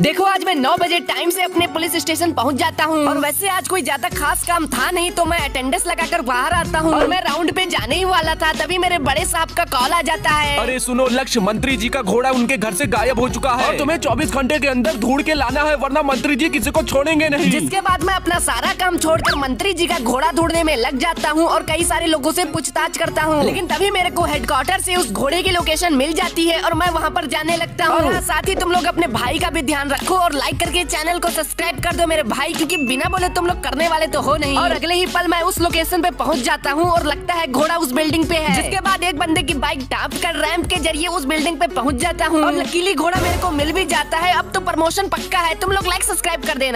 देखो आज मैं 9 बजे टाइम से अपने पुलिस स्टेशन पहुंच जाता हूं और वैसे आज कोई ज्यादा खास काम था नहीं तो मैं अटेंडेंस लगाकर बाहर आता हूं और मैं राउंड पे जाने ही वाला था तभी मेरे बड़े साहब का कॉल आ जाता है। अरे सुनो लक्ष्य, मंत्री जी का घोड़ा उनके घर से गायब हो चुका है और तुम्हें 24 घंटे के अंदर ढूंढ के लाना है वरना मंत्री जी किसी को छोड़ेंगे नहीं। जिसके बाद मैं अपना सारा काम छोड़कर मंत्री जी का घोड़ा ढूंढने में लग जाता हूँ और कई सारे लोगों से पूछताछ करता हूँ, लेकिन तभी मेरे को हेडक्वार्टर से उस घोड़े की लोकेशन मिल जाती है और मैं वहाँ पर जाने लगता हूँ। साथ ही तुम लोग अपने भाई का भी ध्यान रखो और लाइक करके चैनल को सब्सक्राइब कर दो मेरे भाई, क्योंकि बिना बोले तुम लोग करने वाले तो हो नहीं। और अगले ही पल मैं उस लोकेशन पे पहुंच जाता हूं और लगता है घोड़ा उस बिल्डिंग पे है। जिसके बाद एक बंदे की बाइक टाप कर रैंप के जरिए उस बिल्डिंग पे पहुंच जाता हूं और लकीली घोड़ा मेरे को मिल भी जाता है। अब तो प्रमोशन पक्का है, तुम लोग लाइक सब्सक्राइब कर देना।